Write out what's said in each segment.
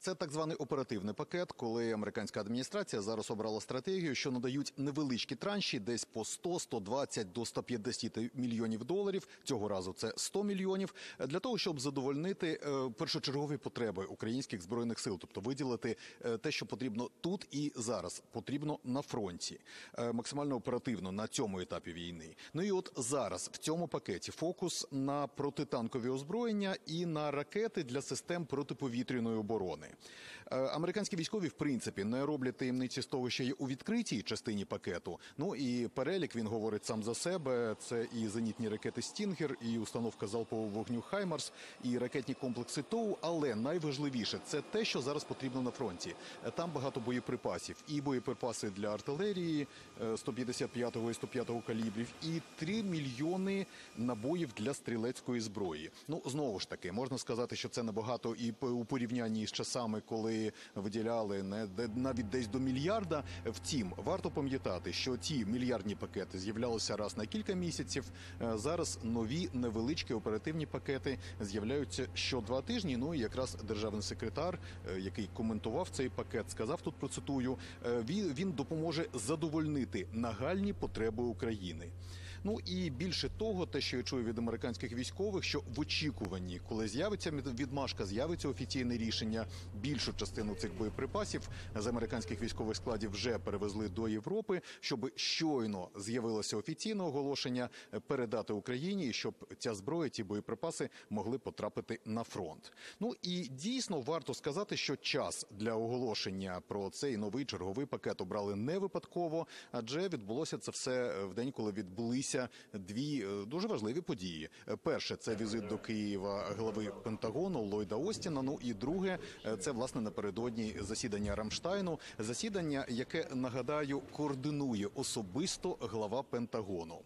Це так званий оперативний пакет, коли американська адміністрація зараз обрала стратегію, що надають невеличкі транші, десь по 100, 120 до 150 мільйонів доларів. Цього разу це 100 мільйонів, для того, щоб задовольнити першочергові потреби українських збройних сил, тобто виділити те, що потрібно тут і зараз, потрібно на фронті, максимально оперативно на цьому етапі війни. Ну і от зараз в цьому пакеті фокус на протитанкові озброєння і на ракети для систем протиповітряної оборони. Американські військові, в принципі, не роблять таємниці з того, що є у відкритій частині пакету. Ну і перелік, він говорить сам за себе. Це і зенітні ракети «Стінгер», і установка залпового вогню «Хаймарс», і ракетні комплекси «Тоу». Але найважливіше – це те, що зараз потрібно на фронті. Там багато боєприпасів. І боєприпаси для артилерії 155-го і 105-го калібрів, і 3 мільйони набоїв для стрілецької зброї. Ну, знову ж таки, можна сказати, що це набагато і у порівнянні з часами, коли виділяли навіть десь до мільярда. Втім, варто пам'ятати, що ті мільярдні пакети з'являлися раз на кілька місяців. Зараз нові невеличкі оперативні пакети з'являються що 2 тижні. Ну і якраз державний секретар, який коментував цей пакет, сказав, тут процитую, він допоможе задовольнити нагальні потреби України. Ну і більше того, те, що я чую від американських військових, що в очікуванні, коли з'явиться відмашка, з'явиться офіційне рішення, більшу частину цих боєприпасів з американських військових складів вже перевезли до Європи, щоб щойно з'явилося офіційне оголошення передати Україні, і щоб ця зброя, ті боєприпаси могли потрапити на фронт. Ну і дійсно варто сказати, що час для оголошення про цей новий черговий пакет обрали не випадково, адже відбулося це все в день, коли відбулися дві дуже важливі події. Перше – це візит до Києва глави Пентагону Ллойда Остіна. Ну і друге – це, власне, напередодні засідання Рамштайну. Засідання, яке, нагадаю, координує особисто глава Пентагону.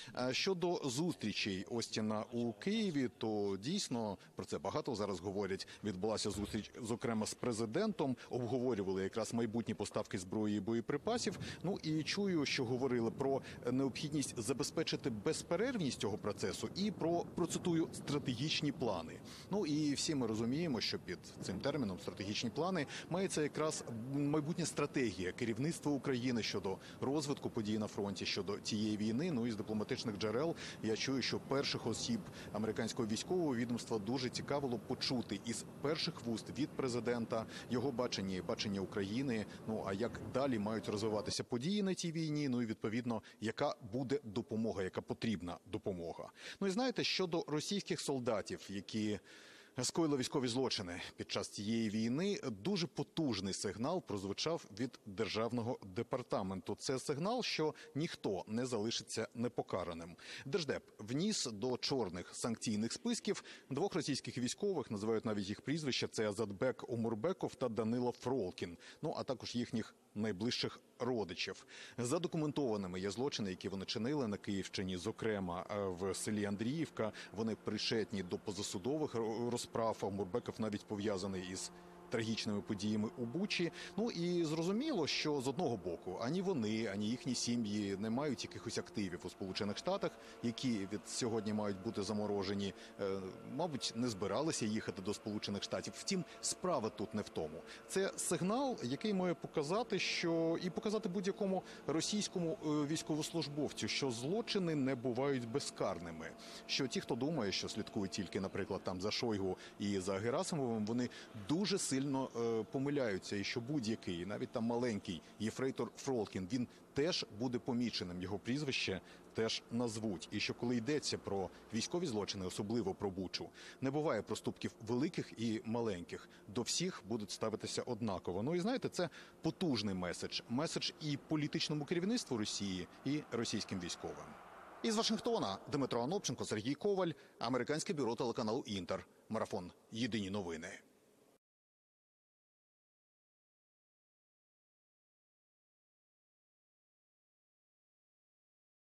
Щодо зустрічей Остіна у Києві, то дійсно, про це багато зараз говорять, відбулася зустріч, зокрема, з президентом, обговорювали якраз майбутні поставки зброї і боєприпасів. Ну і чую, що говорили про необхідність забезпечити безперервність цього процесу і про, процитую, стратегічні плани. Ну і всі ми розуміємо, що під цим терміном стратегічні плани мається якраз майбутня стратегія керівництва України щодо розвитку подій на фронті, щодо цієї війни. Ну і з дипломатичних джерел я чую, що перших осіб американського військового відомства дуже цікавило почути із перших вуст від президента його бачення і бачення України. Ну а як далі мають розвиватися події на цій війні, ну і відповідно, яка буде допомога, яка потрібна допомога. Ну і знаєте, щодо російських солдатів, які скоїли військові злочини під час цієї війни, дуже потужний сигнал прозвучав від Державного департаменту. Це сигнал, що ніхто не залишиться непокараним. Держдеп вніс до чорних санкційних списків 2 російських військових, називають навіть їх прізвища, це Азатбек Омурбеков та Данило Фролкін, ну а також їхніх найближчих родичів. Задокументованими є злочини, які вони чинили на Київщині, зокрема в селі Андріївка. Вони причетні до позасудових розправ, а Омурбеков навіть пов'язаний із трагічними подіями у Бучі. Ну і зрозуміло, що з одного боку ані вони, ані їхні сім'ї не мають якихось активів у Сполучених Штатах, які від сьогодні мають бути заморожені. Мабуть, не збиралися їхати до Сполучених Штатів. Втім, справа тут не в тому. Це сигнал, який має показати, що і показати будь-якому російському військовослужбовцю, що злочини не бувають безкарними. Що ті, хто думає, що слідкують тільки, наприклад, там за Шойгу і за Герасимовим, вони дуже сильно помиляються, і що будь-який, навіть там маленький єфрейтор Фролкін, він теж буде поміченим, його прізвище теж назвуть. І що коли йдеться про військові злочини, особливо про Бучу, не буває проступків великих і маленьких. До всіх будуть ставитися однаково. Ну і знаєте, це потужний меседж. Меседж і політичному керівництву Росії, і російським військовим. Із Вашингтона Дмитро Анопченко, Сергій Коваль, американське бюро телеканалу «Інтер». Марафон. Єдині новини.